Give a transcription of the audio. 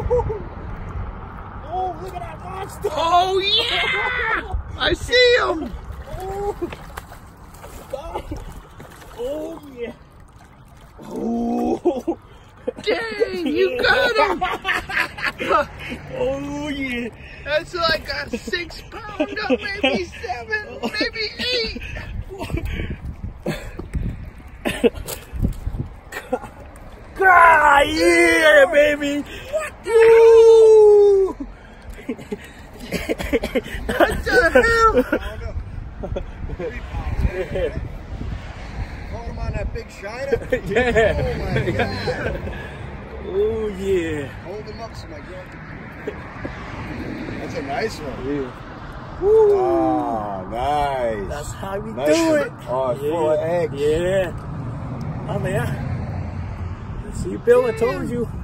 Oh, look at that monster. Oh, yeah. I see him. Oh, God. Oh, yeah. Oh. Dang, you got him. Oh, yeah. That's like a 6 pounder, maybe 7, maybe 8. God, yeah, baby. What the hell? Caught him on that big shiner? Yeah. Oh my God. Oh, yeah. Hold him up so my girl can. That's a nice one. Yeah. Woo. Oh, nice. That's how we Nice do one. it. Oh, it's full of eggs. Yeah. Oh, man. See, Bill, I told you.